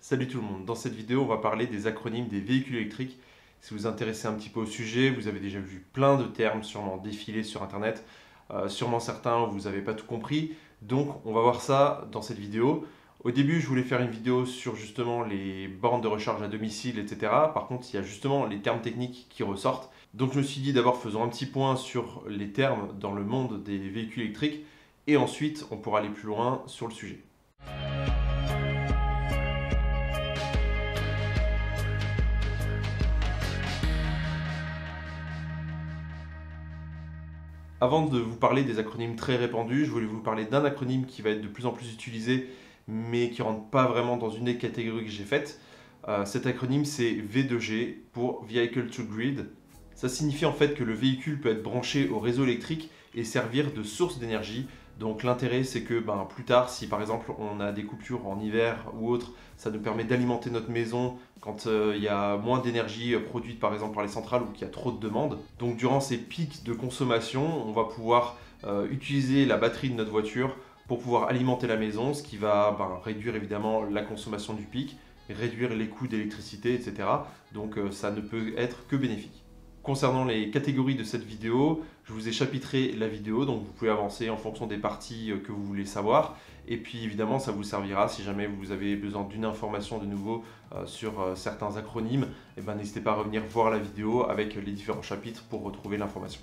Salut tout le monde, dans cette vidéo on va parler des acronymes des véhicules électriques. Si vous vous intéressez un petit peu au sujet, vous avez déjà vu plein de termes sûrement défiler sur internet, sûrement certains vous n'avez pas tout compris, donc on va voir ça dans cette vidéo. Au début je voulais faire une vidéo sur justement les bornes de recharge à domicile, etc. Par contre il y a justement les termes techniques qui ressortent. Donc je me suis dit d'abord faisons un petit point sur les termes dans le monde des véhicules électriques et ensuite on pourra aller plus loin sur le sujet. Avant de vous parler des acronymes très répandus, je voulais vous parler d'un acronyme qui va être de plus en plus utilisé, mais qui ne rentre pas vraiment dans une des catégories que j'ai faites. Cet acronyme, c'est V2G pour Vehicle to Grid. Ça signifie en fait que le véhicule peut être branché au réseau électrique et servir de source d'énergie. Donc l'intérêt, c'est que plus tard, si par exemple on a des coupures en hiver ou autre, ça nous permet d'alimenter notre maison quand il y a moins d'énergie produite par exemple par les centrales ou qu'il y a trop de demandes. Donc durant ces pics de consommation, on va pouvoir utiliser la batterie de notre voiture pour pouvoir alimenter la maison, ce qui va réduire évidemment la consommation du pic, réduire les coûts d'électricité, etc. Donc ça ne peut être que bénéfique. Concernant les catégories de cette vidéo, je vous ai chapitré la vidéo, donc vous pouvez avancer en fonction des parties que vous voulez savoir. Et puis évidemment, ça vous servira si jamais vous avez besoin d'une information de nouveau sur certains acronymes. N'hésitez pas à revenir voir la vidéo avec les différents chapitres pour retrouver l'information.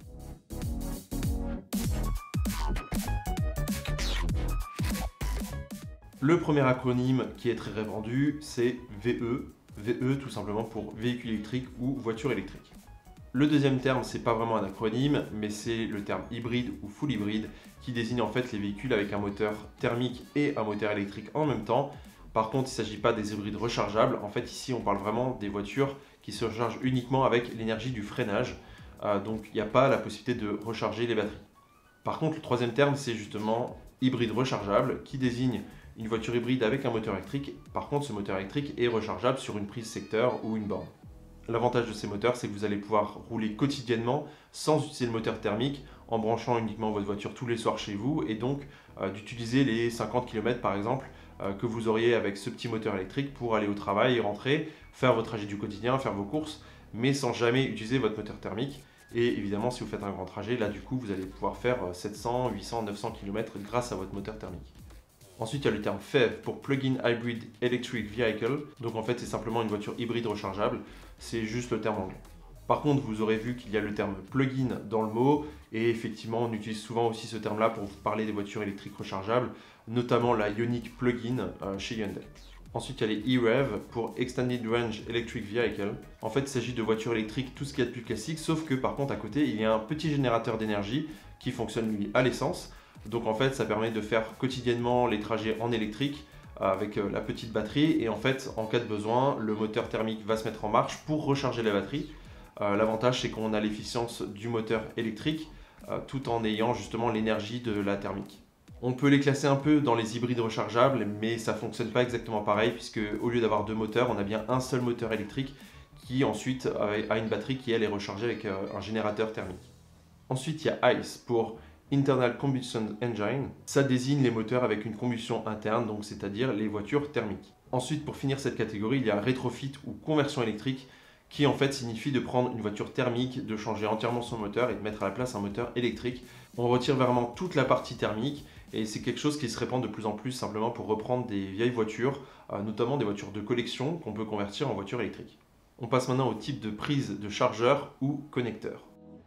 Le premier acronyme qui est très répandu, c'est VE. VE tout simplement pour véhicule électrique ou voiture électrique. Le deuxième terme, c'est pas vraiment un acronyme, mais c'est le terme hybride ou full hybride qui désigne en fait les véhicules avec un moteur thermique et un moteur électrique en même temps. Par contre, il ne s'agit pas des hybrides rechargeables. En fait, ici, on parle vraiment des voitures qui se rechargent uniquement avec l'énergie du freinage. Donc, il n'y a pas la possibilité de recharger les batteries. Par contre, le troisième terme, c'est justement hybride rechargeable qui désigne une voiture hybride avec un moteur électrique. Par contre, ce moteur électrique est rechargeable sur une prise secteur ou une borne. L'avantage de ces moteurs, c'est que vous allez pouvoir rouler quotidiennement sans utiliser le moteur thermique en branchant uniquement votre voiture tous les soirs chez vous et donc d'utiliser les 50 km par exemple que vous auriez avec ce petit moteur électrique pour aller au travail et rentrer, faire votre trajet du quotidien, faire vos courses, mais sans jamais utiliser votre moteur thermique. Et évidemment, si vous faites un grand trajet, là du coup, vous allez pouvoir faire 700, 800, 900 km grâce à votre moteur thermique. Ensuite, il y a le terme PHEV pour Plug-in Hybrid Electric Vehicle. Donc en fait, c'est simplement une voiture hybride rechargeable. C'est juste le terme anglais. Par contre, vous aurez vu qu'il y a le terme plug-in dans le mot. Et effectivement, on utilise souvent aussi ce terme-là pour vous parler des voitures électriques rechargeables, notamment la Ioniq Plug-in chez Hyundai. Ensuite, il y a les e-REV pour Extended Range Electric Vehicle. En fait, il s'agit de voitures électriques, tout ce qu'il y a de plus classique, sauf que par contre, à côté, il y a un petit générateur d'énergie qui fonctionne lui à l'essence. Donc en fait, ça permet de faire quotidiennement les trajets en électrique avec la petite batterie. Et en fait, en cas de besoin, le moteur thermique va se mettre en marche pour recharger la batterie. L'avantage, c'est qu'on a l'efficience du moteur électrique tout en ayant justement l'énergie de la thermique. On peut les classer un peu dans les hybrides rechargeables, mais ça ne fonctionne pas exactement pareil puisque au lieu d'avoir deux moteurs, on a bien un seul moteur électrique qui ensuite a une batterie qui elle est rechargée avec un générateur thermique. Ensuite, il y a ICE pour Internal Combustion Engine, ça désigne les moteurs avec une combustion interne, donc c'est-à-dire les voitures thermiques. Ensuite, pour finir cette catégorie, il y a rétrofit ou conversion électrique, qui en fait signifie de prendre une voiture thermique, de changer entièrement son moteur et de mettre à la place un moteur électrique. On retire vraiment toute la partie thermique et c'est quelque chose qui se répand de plus en plus simplement pour reprendre des vieilles voitures, notamment des voitures de collection qu'on peut convertir en voiture électrique. On passe maintenant au type de prise de chargeur ou connecteur.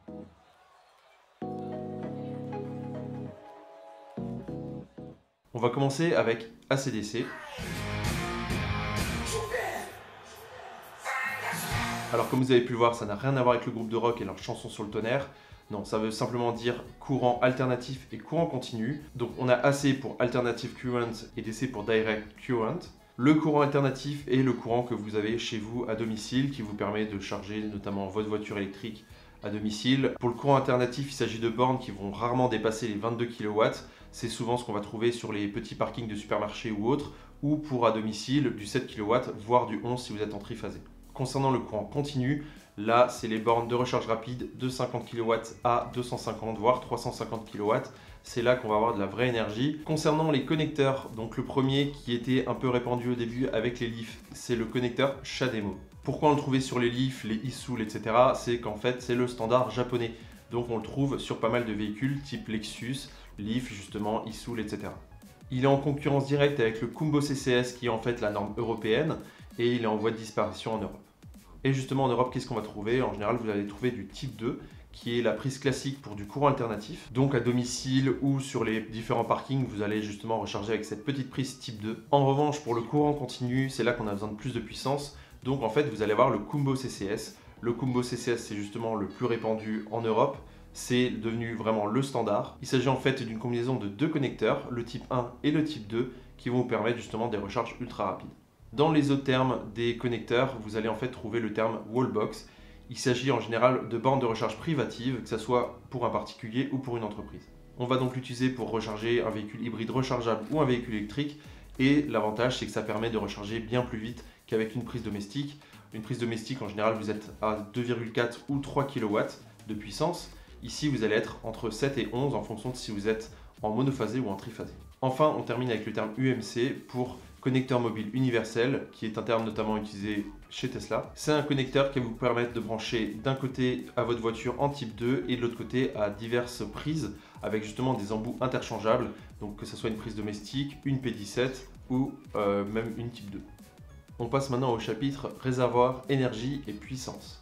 On va commencer avec AC/DC. Alors comme vous avez pu le voir, ça n'a rien à voir avec le groupe de rock et leur chanson sur le tonnerre. Non, ça veut simplement dire courant alternatif et courant continu. Donc on a AC pour Alternative Current et DC pour Direct Current. Le courant alternatif est le courant que vous avez chez vous à domicile qui vous permet de charger notamment votre voiture électrique à domicile. Pour le courant alternatif, il s'agit de bornes qui vont rarement dépasser les 22 kW. C'est souvent ce qu'on va trouver sur les petits parkings de supermarchés ou autres, ou pour à domicile du 7 kW, voire du 11 si vous êtes en triphasé. Concernant le courant continu, là c'est les bornes de recharge rapide de 50 kW à 250 voire 350 kW. c'est là qu'on va avoir de la vraie énergie. Concernant les connecteurs, donc le premier qui était un peu répandu au début avec les Leaf, c'est le connecteur CHAdeMO. Pourquoi on le trouvait sur les Leaf, les Issoul, etc. C'est qu'en fait c'est le standard japonais. Donc on le trouve sur pas mal de véhicules type Lexus, Leaf justement, Issoul, etc. Il est en concurrence directe avec le Kumbo CCS qui est en fait la norme européenne et il est en voie de disparition en Europe. Et justement en Europe, qu'est-ce qu'on va trouver? En général, vous allez trouver du type 2 qui est la prise classique pour du courant alternatif. Donc à domicile ou sur les différents parkings, vous allez justement recharger avec cette petite prise type 2. En revanche, pour le courant continu, c'est là qu'on a besoin de plus de puissance. Donc en fait, vous allez avoir le Kumbo CCS. Le Kumbo CCS, c'est justement le plus répandu en Europe. C'est devenu vraiment le standard. Il s'agit en fait d'une combinaison de deux connecteurs, le type 1 et le type 2, qui vont vous permettre justement des recharges ultra rapides. Dans les autres termes des connecteurs, vous allez en fait trouver le terme wallbox. Il s'agit en général de bornes de recharge privatives, que ce soit pour un particulier ou pour une entreprise. On va donc l'utiliser pour recharger un véhicule hybride rechargeable ou un véhicule électrique. Et l'avantage, c'est que ça permet de recharger bien plus vite qu'avec une prise domestique. Une prise domestique, en général, vous êtes à 2,4 ou 3 kW de puissance. Ici, vous allez être entre 7 et 11 en fonction de si vous êtes en monophasé ou en triphasé. Enfin, on termine avec le terme UMC pour connecteur mobile universel, qui est un terme notamment utilisé chez Tesla. C'est un connecteur qui va vous permettre de brancher d'un côté à votre voiture en type 2 et de l'autre côté à diverses prises avec justement des embouts interchangeables, donc que ce soit une prise domestique, une P17 ou même une type 2. On passe maintenant au chapitre réservoir, énergie et puissance.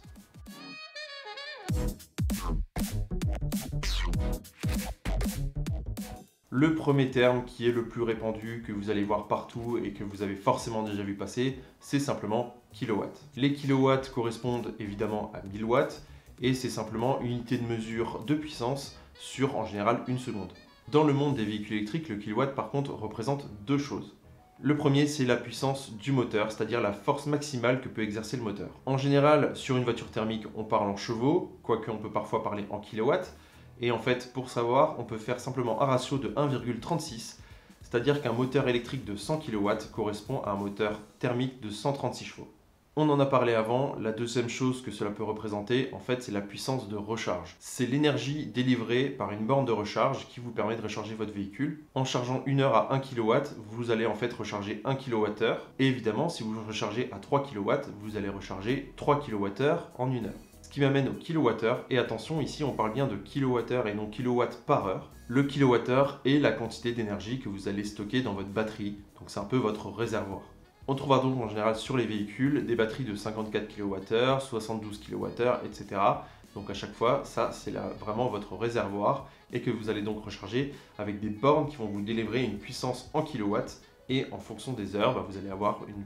Le premier terme qui est le plus répandu, que vous allez voir partout et que vous avez forcément déjà vu passer, c'est simplement kilowatt. Les kilowatts correspondent évidemment à 1000 watts et c'est simplement une unité de mesure de puissance sur en général une seconde. Dans le monde des véhicules électriques, le kilowatt par contre représente deux choses. Le premier, c'est la puissance du moteur, c'est-à-dire la force maximale que peut exercer le moteur. En général, sur une voiture thermique, on parle en chevaux, quoique on peut parfois parler en kilowatts. Et en fait, pour savoir, on peut faire simplement un ratio de 1,36, c'est-à-dire qu'un moteur électrique de 100 kW correspond à un moteur thermique de 136 chevaux. On en a parlé avant, la deuxième chose que cela peut représenter, en fait, c'est la puissance de recharge. C'est l'énergie délivrée par une borne de recharge qui vous permet de recharger votre véhicule. En chargeant une heure à 1 kW, vous allez en fait recharger 1 kWh. Et évidemment, si vous rechargez à 3 kW, vous allez recharger 3 kWh en une heure. Ce qui m'amène au kilowattheure, et attention, ici on parle bien de kilowattheure et non kilowatt par heure. Le kilowattheure est la quantité d'énergie que vous allez stocker dans votre batterie, donc c'est un peu votre réservoir. On trouvera donc en général sur les véhicules des batteries de 54 kWh, 72 kWh, etc. Donc à chaque fois, ça c'est vraiment votre réservoir et que vous allez donc recharger avec des bornes qui vont vous délivrer une puissance en kilowatts. Et en fonction des heures, vous allez avoir une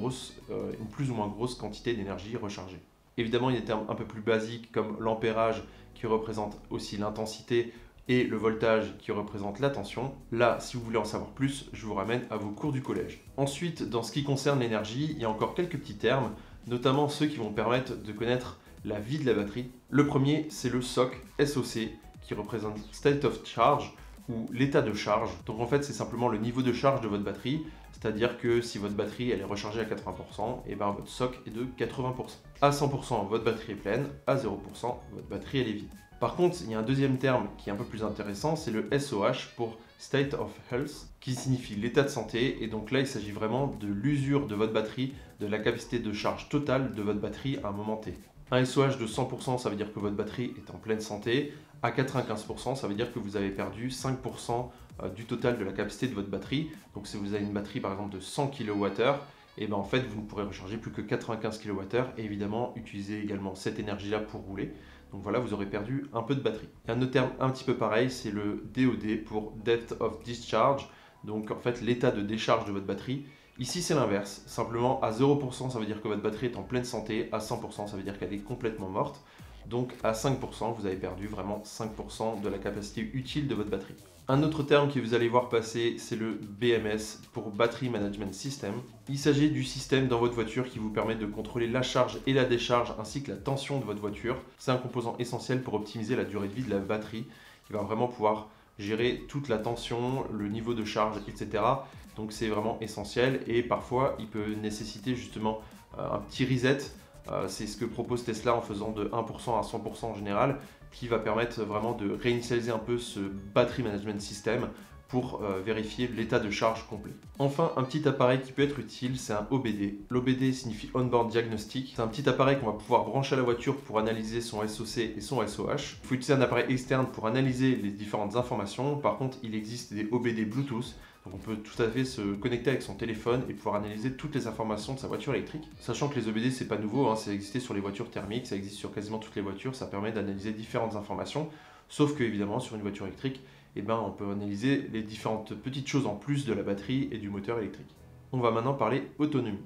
plus ou moins grosse quantité d'énergie rechargée. Évidemment, il y a des termes un peu plus basiques comme l'ampérage qui représente aussi l'intensité et le voltage qui représente la tension. Là, si vous voulez en savoir plus, je vous ramène à vos cours du collège. Ensuite, dans ce qui concerne l'énergie, il y a encore quelques petits termes, notamment ceux qui vont permettre de connaître la vie de la batterie. Le premier, c'est le SOC, qui représente State of Charge ou l'état de charge. Donc en fait, c'est simplement le niveau de charge de votre batterie. C'est-à-dire que si votre batterie elle est rechargée à 80%, et votre SOC est de 80%. À 100%, votre batterie est pleine, à 0%, votre batterie elle est vide. Par contre, il y a un deuxième terme qui est un peu plus intéressant, c'est le SOH pour State of Health, qui signifie l'état de santé. Et donc là, il s'agit vraiment de l'usure de votre batterie, de la capacité de charge totale de votre batterie à un moment T. Un SOH de 100%, ça veut dire que votre batterie est en pleine santé. À 95%, ça veut dire que vous avez perdu 5% du total de la capacité de votre batterie. Donc si vous avez une batterie par exemple de 100 kWh, et ben en fait vous ne pourrez recharger plus que 95 kWh et évidemment utiliser également cette énergie là pour rouler. Donc voilà, vous aurez perdu un peu de batterie. Et un autre terme un petit peu pareil, c'est le DOD pour Depth of Discharge, donc en fait l'état de décharge de votre batterie. Ici c'est l'inverse, simplement à 0% ça veut dire que votre batterie est en pleine santé, à 100% ça veut dire qu'elle est complètement morte. Donc à 5%, vous avez perdu vraiment 5% de la capacité utile de votre batterie. Un autre terme que vous allez voir passer, c'est le BMS pour Battery Management System. Il s'agit du système dans votre voiture qui vous permet de contrôler la charge et la décharge ainsi que la tension de votre voiture. C'est un composant essentiel pour optimiser la durée de vie de la batterie qui va vraiment pouvoir gérer toute la tension, le niveau de charge, etc. Donc c'est vraiment essentiel et parfois il peut nécessiter justement un petit reset. C'est ce que propose Tesla en faisant de 1% à 100% en général, qui va permettre vraiment de réinitialiser un peu ce Battery Management System pour vérifier l'état de charge complet. Enfin, un petit appareil qui peut être utile, c'est un OBD. L'OBD signifie On-Board Diagnostic. C'est un petit appareil qu'on va pouvoir brancher à la voiture pour analyser son SOC et son SOH. Il faut utiliser un appareil externe pour analyser les différentes informations. Par contre, il existe des OBD Bluetooth. Donc on peut tout à fait se connecter avec son téléphone et pouvoir analyser toutes les informations de sa voiture électrique. Sachant que les OBD, c'est pas nouveau, hein, ça existait sur les voitures thermiques, ça existe sur quasiment toutes les voitures, ça permet d'analyser différentes informations. Sauf que évidemment, sur une voiture électrique, on peut analyser les différentes petites choses en plus de la batterie et du moteur électrique. On va maintenant parler autonomie.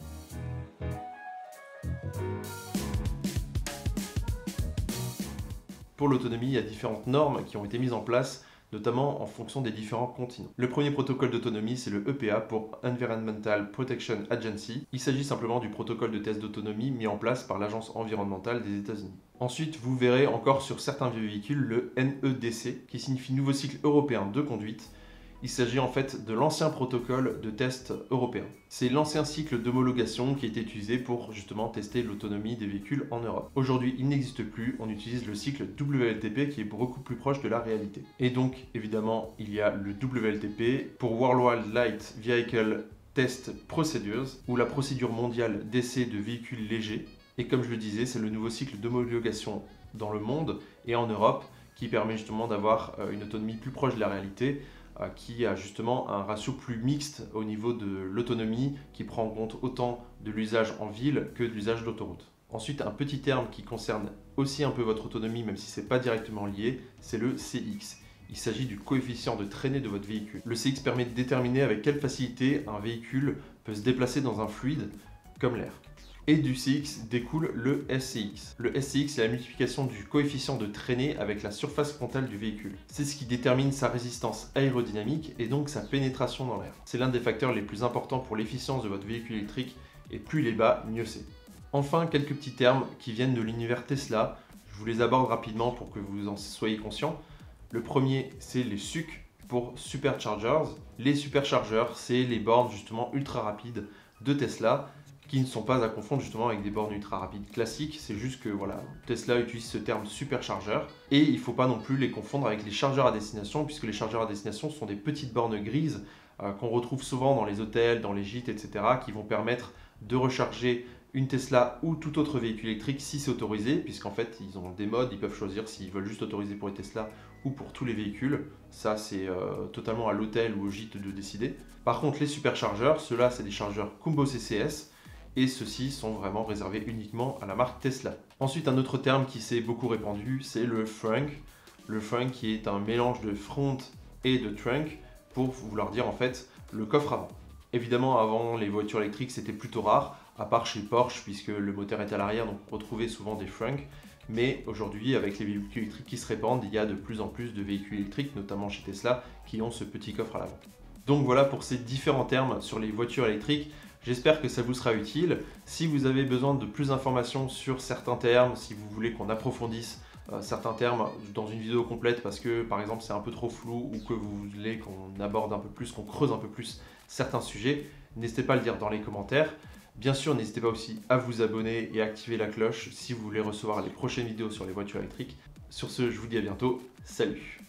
Pour l'autonomie, il y a différentes normes qui ont été mises en place, notamment en fonction des différents continents. Le premier protocole d'autonomie, c'est le EPA pour Environmental Protection Agency. Il s'agit simplement du protocole de test d'autonomie mis en place par l'Agence environnementale des États-Unis. Ensuite, vous verrez encore sur certains vieux véhicules le NEDC, qui signifie Nouveau cycle européen de conduite. Il s'agit en fait de l'ancien protocole de test européen. C'est l'ancien cycle d'homologation qui a été utilisé pour justement tester l'autonomie des véhicules en Europe. Aujourd'hui, il n'existe plus, on utilise le cycle WLTP qui est beaucoup plus proche de la réalité. Et donc, évidemment, il y a le WLTP pour Worldwide Light Vehicle Test Procedures, ou la procédure mondiale d'essai de véhicules légers. Et comme je le disais, c'est le nouveau cycle d'homologation dans le monde et en Europe qui permet justement d'avoir une autonomie plus proche de la réalité, qui a justement un ratio plus mixte au niveau de l'autonomie, qui prend en compte autant de l'usage en ville que de l'usage d'autoroute. Ensuite, un petit terme qui concerne aussi un peu votre autonomie, même si ce n'est pas directement lié, c'est le CX. Il s'agit du coefficient de traînée de votre véhicule. Le CX permet de déterminer avec quelle facilité un véhicule peut se déplacer dans un fluide comme l'air. Et du CX découle le SCX. Le SCX, c'est la multiplication du coefficient de traînée avec la surface frontale du véhicule. C'est ce qui détermine sa résistance aérodynamique et donc sa pénétration dans l'air. C'est l'un des facteurs les plus importants pour l'efficience de votre véhicule électrique et plus il est bas, mieux c'est. Enfin, quelques petits termes qui viennent de l'univers Tesla. Je vous les aborde rapidement pour que vous en soyez conscients. Le premier, c'est les SUC pour Superchargers. Les superchargeurs, c'est les bornes justement ultra rapides de Tesla, qui ne sont pas à confondre justement avec des bornes ultra rapides classiques. C'est juste que voilà, Tesla utilise ce terme superchargeur et il ne faut pas non plus les confondre avec les chargeurs à destination, puisque les chargeurs à destination sont des petites bornes grises qu'on retrouve souvent dans les hôtels, dans les gîtes, etc., qui vont permettre de recharger une Tesla ou tout autre véhicule électrique si c'est autorisé, puisqu'en fait ils ont des modes, ils peuvent choisir s'ils veulent juste autoriser pour les Tesla ou pour tous les véhicules. Ça c'est totalement à l'hôtel ou au gîte de décider. Par contre les superchargeurs, ceux-là c'est des chargeurs Combo CCS, et ceux-ci sont vraiment réservés uniquement à la marque Tesla. Ensuite, un autre terme qui s'est beaucoup répandu, c'est le frunk. Le frunk qui est un mélange de front et de trunk pour vouloir dire en fait le coffre avant. Évidemment, avant, les voitures électriques, c'était plutôt rare, à part chez Porsche, puisque le moteur est à l'arrière, donc on retrouvait souvent des frunks. Mais aujourd'hui, avec les véhicules électriques qui se répandent, il y a de plus en plus de véhicules électriques, notamment chez Tesla, qui ont ce petit coffre à l'avant. Donc voilà pour ces différents termes sur les voitures électriques. J'espère que ça vous sera utile. Si vous avez besoin de plus d'informations sur certains termes, si vous voulez qu'on approfondisse certains termes dans une vidéo complète parce que par exemple c'est un peu trop flou ou que vous voulez qu'on aborde un peu plus, qu'on creuse un peu plus certains sujets, n'hésitez pas à le dire dans les commentaires. Bien sûr, n'hésitez pas aussi à vous abonner et à activer la cloche si vous voulez recevoir les prochaines vidéos sur les voitures électriques. Sur ce, je vous dis à bientôt. Salut!